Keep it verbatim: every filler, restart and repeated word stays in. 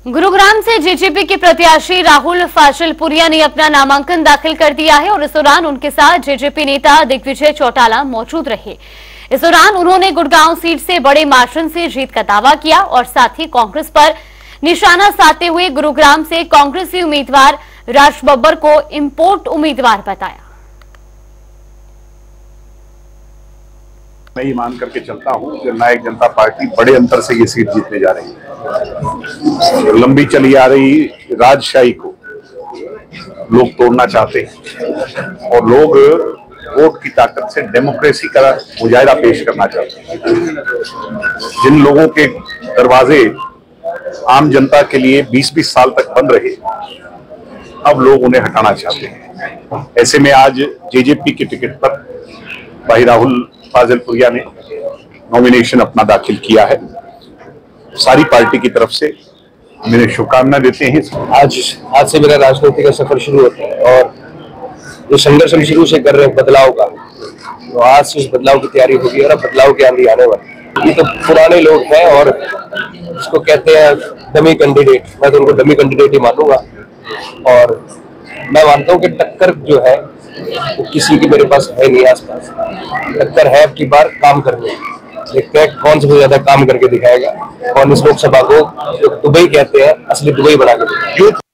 गुरुग्राम से जेजेपी के प्रत्याशी राहुल फाजलपुरिया ने अपना नामांकन दाखिल कर दिया है और इस दौरान उनके साथ जेजेपी नेता दिग्विजय चौटाला मौजूद रहे। इस दौरान उन्होंने गुड़गांव सीट से बड़े मार्जिन से जीत का दावा किया और साथ ही कांग्रेस पर निशाना साधते हुए गुरुग्राम से कांग्रेसी उम्मीदवार राज बब्बर को इंपोर्ट उम्मीदवार बताया। मैं ये मान करके चलता हूं कि नायक जनता पार्टी बड़े अंतर से ये सीट जीतने जा रही है। लंबी चली आ रही राजशाही को लोग तोड़ना चाहते हैं और लोग वोट की ताकत से डेमोक्रेसी का मुजाहिरा पेश करना चाहते हैं। जिन लोगों के दरवाजे आम जनता के लिए बीस बीस साल तक बंद रहे, अब लोग उन्हें हटाना चाहते हैं। ऐसे में आज जेजेपी के टिकट पर भाई राहुल फाजलपुरिया ने नॉमिनेशन अपना दाखिल किया है। सारी पार्टी की तरफ से मेरे शुभकामना देते हैं। आज आज से मेरा राजनीति का सफर शुरू होता है और जो संघर्ष हम शुरू से कर रहे हैं बदलाव का, तो आज से उस बदलाव की तैयारी होगी और अब बदलाव की आंधी आने वाली। ये तो पुराने लोग हैं और इसको कहते हैं डमी कैंडिडेट। मैं तो उनको डमी कैंडिडेट ही मानूंगा और मैं मानता हूँ कि टक्कर जो है वो किसी की मेरे पास है नहीं आसपास। टक्कर है आपकी बार काम करने, देखते हैं कौन सबसे ज्यादा काम करके दिखाएगा, कौन इस लोकसभा को जो दुबई कहते हैं असली दुबई बना के दिखाएगा।